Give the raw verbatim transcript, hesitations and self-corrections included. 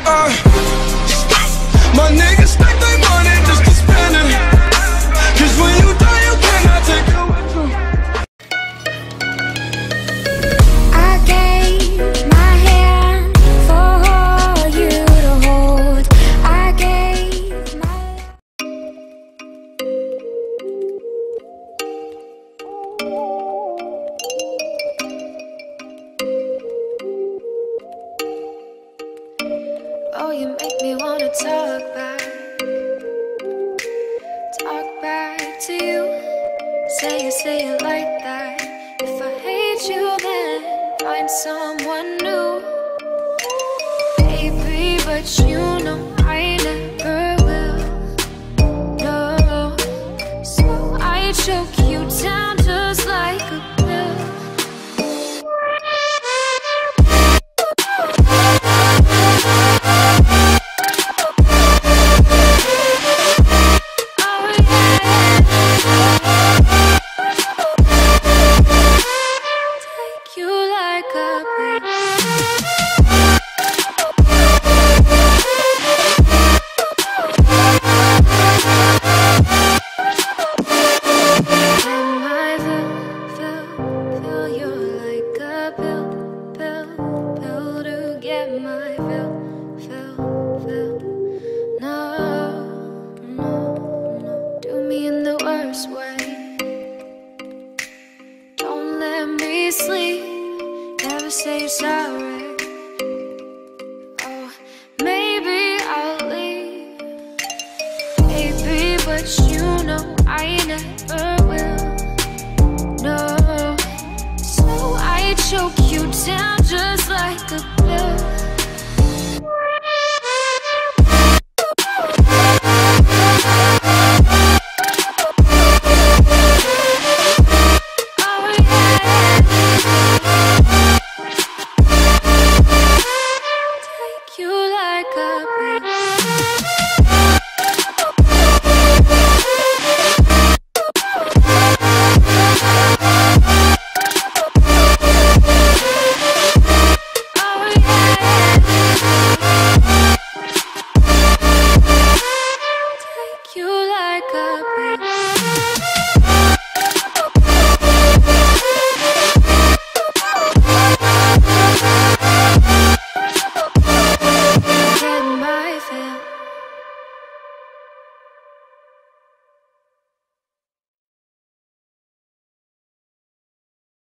Uh, my niggas stack they money just to spend it. Cause when you die, you cannot take it with you. I gave my hand for you to hold. I gave my... Oh, you make me wanna talk back, talk back to you. Say it, say it like that. If I hate you, then find someone new. Baby, but you know I never will. No, so I choke you down just like a pill. Sleep, never say you're sorry. Oh, maybe I'll leave, baby, but you know I never will. No, so I choke you down